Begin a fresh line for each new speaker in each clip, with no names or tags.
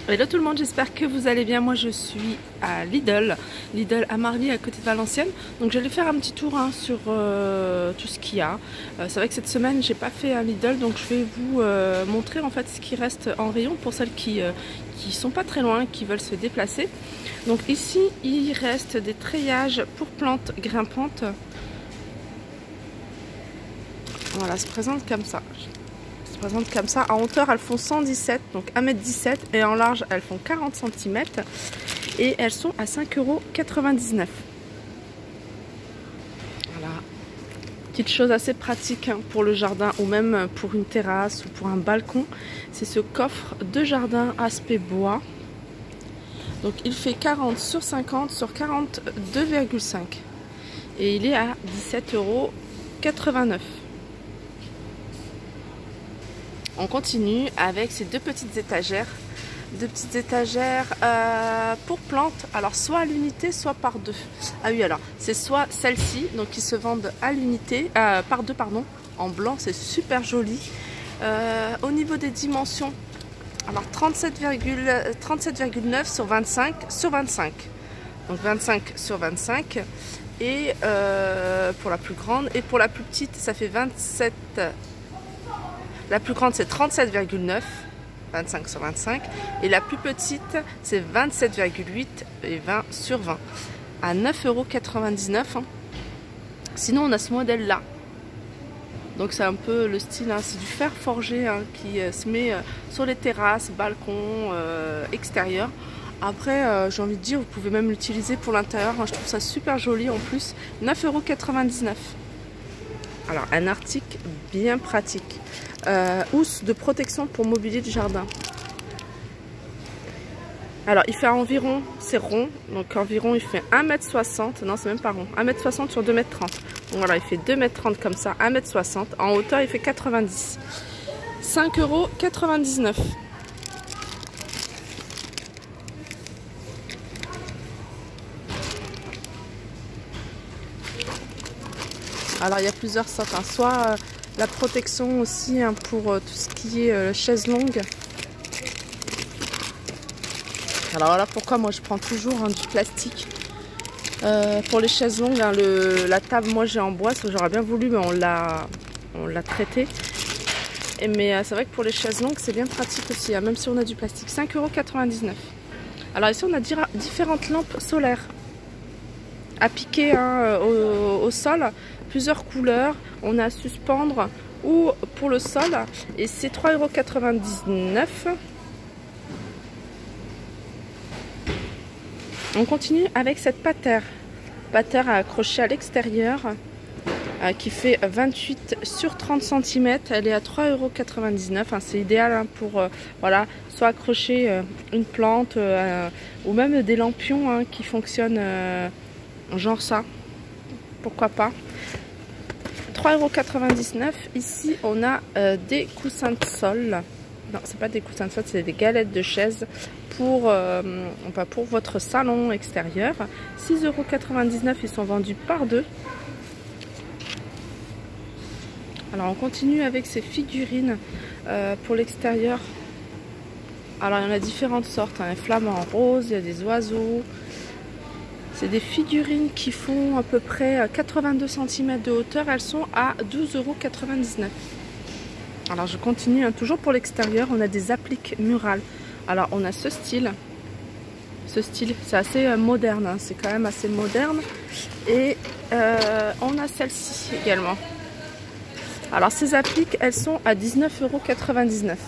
Hello tout le monde, j'espère que vous allez bien. Moi je suis à Lidl à Marly à côté de Valenciennes. Donc j'allais faire un petit tour sur tout ce qu'il y a. C'est vrai que cette semaine j'ai pas fait un Lidl, donc je vais vous montrer en fait ce qui reste en rayon pour celles qui sont pas très loin, qui veulent se déplacer. Donc ici il reste des treillages pour plantes grimpantes. Voilà, se présente comme ça. Présente comme ça. En hauteur elles font 117, donc 1,17 m, et en large elles font 40 cm et elles sont à 5,99 €. Voilà, petite chose assez pratique pour le jardin ou même pour une terrasse ou pour un balcon, c'est ce coffre de jardin aspect bois. Donc il fait 40 sur 50 sur 42,5 et il est à 17,89 €. On continue avec ces deux petites étagères pour plantes, alors soit à l'unité soit par deux. Ah oui, alors c'est soit celle-ci, donc qui se vendent à l'unité, par deux pardon, en blanc, c'est super joli. Au niveau des dimensions, alors 37,9 sur 25 sur 25, donc 25 sur 25, et pour la plus grande, et pour la plus petite ça fait 27. La plus grande c'est 37,9, 25 sur 25, et la plus petite c'est 27,8 et 20 sur 20 à 9,99 €. Sinon on a ce modèle là, donc c'est un peu le style, c'est du fer forgé qui se met sur les terrasses, balcons, extérieurs. Après j'ai envie de dire, vous pouvez même l'utiliser pour l'intérieur, je trouve ça super joli en plus. 9,99 €. Alors un article bien pratique, housse de protection pour mobilier de jardin. Alors il fait environ, c'est rond, donc environ il fait 1,60 m, non c'est même pas rond, 1,60 m sur 2,30 m. Donc voilà, il fait 2,30 m comme ça, 1,60 m, en hauteur il fait 90, 5,99 €. Alors il y a plusieurs sortes, soit la protection aussi pour tout ce qui est chaise longue. Alors voilà pourquoi moi je prends toujours du plastique. Pour les chaises longues, la table moi j'ai en bois, ça j'aurais bien voulu, mais on l'a traité. Mais c'est vrai que pour les chaises longues c'est bien pratique aussi, même si on a du plastique. 5,99 €. Alors ici on a différentes lampes solaires à piquer au sol, plusieurs couleurs, on a à suspendre ou pour le sol, et c'est 3,99 €. On continue avec cette patère à accrocher à l'extérieur qui fait 28 sur 30 cm, elle est à 3,99 €. C'est idéal pour voilà, soit accrocher une plante ou même des lampions qui fonctionnent genre ça, pourquoi pas. 3,99 €. Ici on a des coussins de sol, non c'est pas des coussins de sol, c'est des galettes de chaise pour votre salon extérieur. 6,99 €, ils sont vendus par deux. Alors on continue avec ces figurines pour l'extérieur. Alors il y en a différentes sortes, un flamant rose, il y a des oiseaux. C'est des figurines qui font à peu près 82 cm de hauteur. Elles sont à 12,99 €. Alors je continue, toujours pour l'extérieur, on a des appliques murales. Alors on a ce style, c'est assez moderne, c'est quand même assez moderne. Et on a celle-ci également. Alors ces appliques, elles sont à 19,99 €.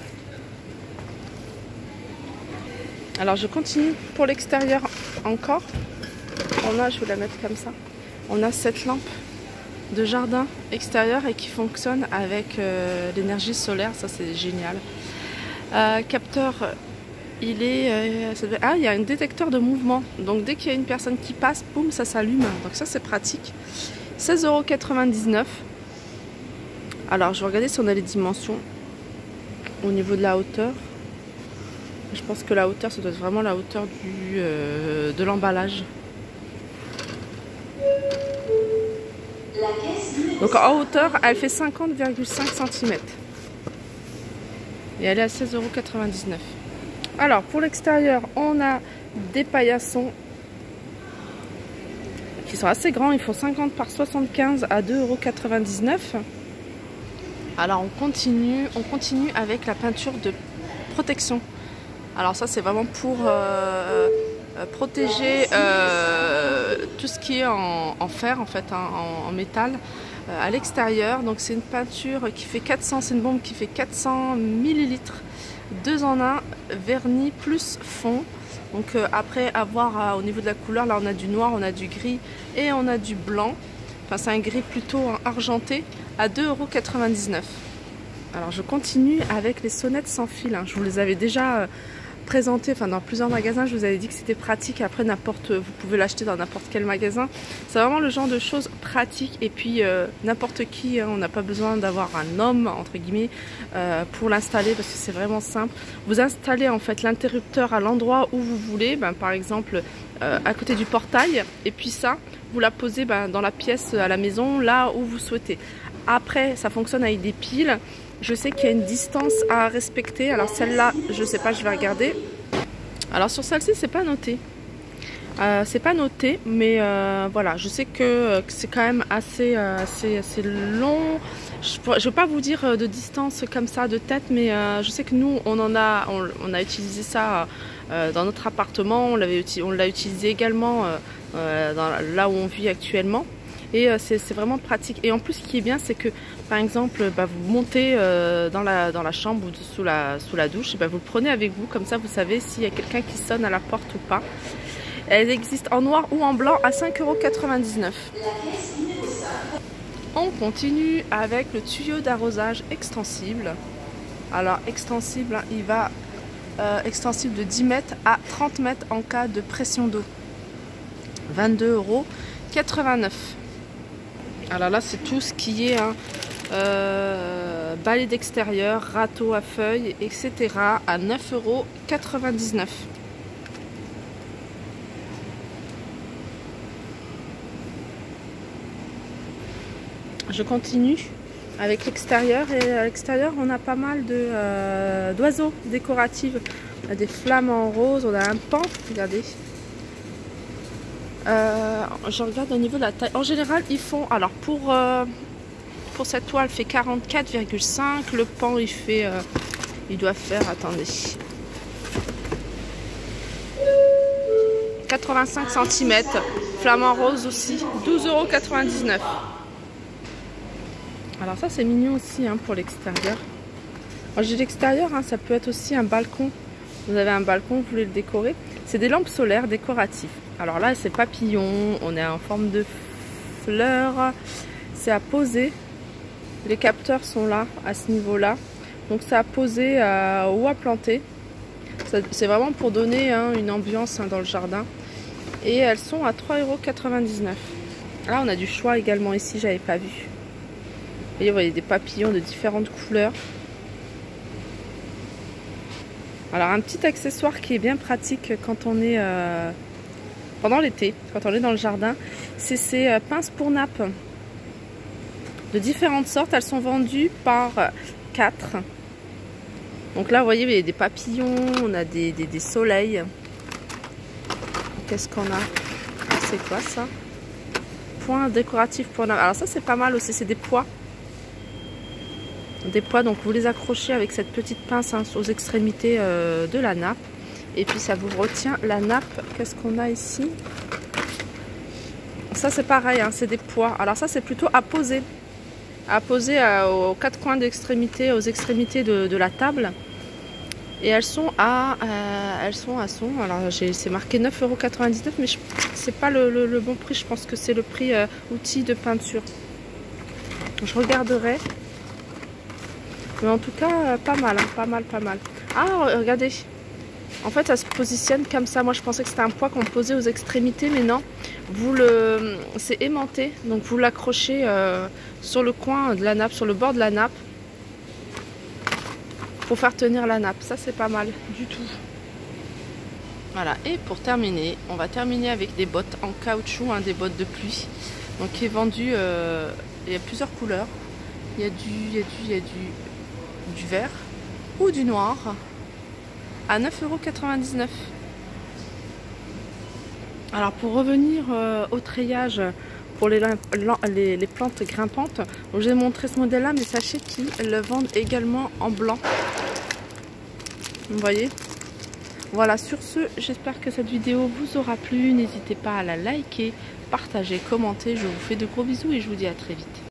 Alors je continue pour l'extérieur encore. Je vais la mettre comme ça. On a cette lampe de jardin extérieur et qui fonctionne avec l'énergie solaire, ça c'est génial. Capteur, il est, il y a un détecteur de mouvement, donc dès qu'il y a une personne qui passe, boum, ça s'allume, donc ça c'est pratique. 16,99 €. Alors je vais regarder si on a les dimensions au niveau de la hauteur. Je pense que la hauteur, ça doit être vraiment la hauteur de l'emballage. Donc en hauteur, elle fait 50,5 cm. Et elle est à 16,99 €. Alors pour l'extérieur, on a des paillassons qui sont assez grands, ils font 50 par 75 à 2,99 €. Alors on continue avec la peinture de protection. Alors ça c'est vraiment pour protéger tout ce qui est en fer en fait, hein, en métal à l'extérieur. Donc c'est une peinture qui fait 400, c'est une bombe qui fait 400 millilitres, 2 en 1, vernis plus fond. Donc après avoir au niveau de la couleur, là on a du noir, on a du gris et on a du blanc. Enfin c'est un gris plutôt argenté à 2,99 €. Alors je continue avec les sonnettes sans fil, hein. Je vous les avais déjà présentées, enfin dans plusieurs magasins, je vous avais dit que c'était pratique. Après vous pouvez l'acheter dans n'importe quel magasin. C'est vraiment le genre de choses pratiques et puis n'importe qui, hein, on n'a pas besoin d'avoir un homme entre guillemets pour l'installer parce que c'est vraiment simple. Vous installez en fait l'interrupteur à l'endroit où vous voulez, par exemple à côté du portail, et puis ça vous la posez dans la pièce à la maison là où vous souhaitez. Après ça fonctionne avec des piles. Je sais qu'il y a une distance à respecter. Alors celle-là, je sais pas, je vais regarder. Alors sur celle-ci, c'est pas noté. C'est pas noté, mais voilà, je sais que c'est quand même assez long. Je ne vais pas vous dire de distance comme ça de tête, mais je sais que nous, on a utilisé ça dans notre appartement. On l'a utilisé également là où on vit actuellement. Et c'est vraiment pratique. Et en plus, ce qui est bien, c'est que, par exemple, vous montez dans la chambre ou sous la douche, et vous le prenez avec vous. Comme ça, vous savez s'il y a quelqu'un qui sonne à la porte ou pas. Elles existent en noir ou en blanc à 5,99 €. On continue avec le tuyau d'arrosage extensible. Alors, extensible, hein, il va extensible de 10 mètres à 30 mètres en cas de pression d'eau. 22,89 €. Alors là, c'est tout ce qui est balai d'extérieur, râteau à feuilles, etc. à 9,99 €. Je continue avec l'extérieur, et à l'extérieur, on a pas mal d'oiseaux décoratifs. On a des flammes en rose, on a un pan, regardez. Je regarde au niveau de la taille. En général, ils font. Alors pour cette toile, fait 44,5. Le pan, il doit faire. Attendez. 85 cm. Flamant rose aussi. 12,99 €. Alors ça, c'est mignon aussi, hein, pour l'extérieur. Alors j'ai l'extérieur, hein, ça peut être aussi un balcon. Vous avez un balcon, vous voulez le décorer. C'est des lampes solaires décoratives. Alors là, c'est papillon, on est en forme de fleurs. C'est à poser. Les capteurs sont là, à ce niveau-là. Donc c'est à poser ou à planter. C'est vraiment pour donner, hein, une ambiance, hein, dans le jardin. Et elles sont à 3,99 €. Là, on a du choix également ici, j'avais pas vu. Vous voyez des papillons de différentes couleurs. Alors un petit accessoire qui est bien pratique quand on est pendant l'été, quand on est dans le jardin, c'est ces pinces pour nappe de différentes sortes. Elles sont vendues par 4. Donc là, vous voyez, il y a des papillons, on a des soleils. Qu'est-ce qu'on a? C'est quoi ça? Points décoratifs pour nappe. Alors ça, c'est pas mal aussi, c'est des pois. Des pois, donc vous les accrochez avec cette petite pince, hein, aux extrémités de la nappe, et puis ça vous retient la nappe. Qu'est-ce qu'on a ici? Ça c'est pareil, hein, c'est des pois. Alors ça c'est plutôt à poser aux 4 coins d'extrémité, aux extrémités de la table, et elles sont alors c'est marqué 9,99 €, mais c'est pas le bon prix. Je pense que c'est le prix outil de peinture. Je regarderai. Mais en tout cas, pas mal, hein, pas mal. Ah, regardez. En fait, ça se positionne comme ça. Moi, je pensais que c'était un poids qu'on posait aux extrémités, mais non. C'est aimanté. Donc, vous l'accrochez sur le coin de la nappe, sur le bord de la nappe, pour faire tenir la nappe. Ça, c'est pas mal du tout. Voilà. Et pour terminer, on va terminer avec des bottes en caoutchouc, hein, des bottes de pluie. Donc, qui est vendu. Il y a plusieurs couleurs. Il y a du vert ou du noir. à 9,99 €. Alors pour revenir au treillage pour les plantes grimpantes, j'ai montré ce modèle là, mais sachez qu'ils le vendent également en blanc. Vous voyez. Voilà, sur ce, j'espère que cette vidéo vous aura plu. N'hésitez pas à la liker, partager, commenter. Je vous fais de gros bisous et je vous dis à très vite.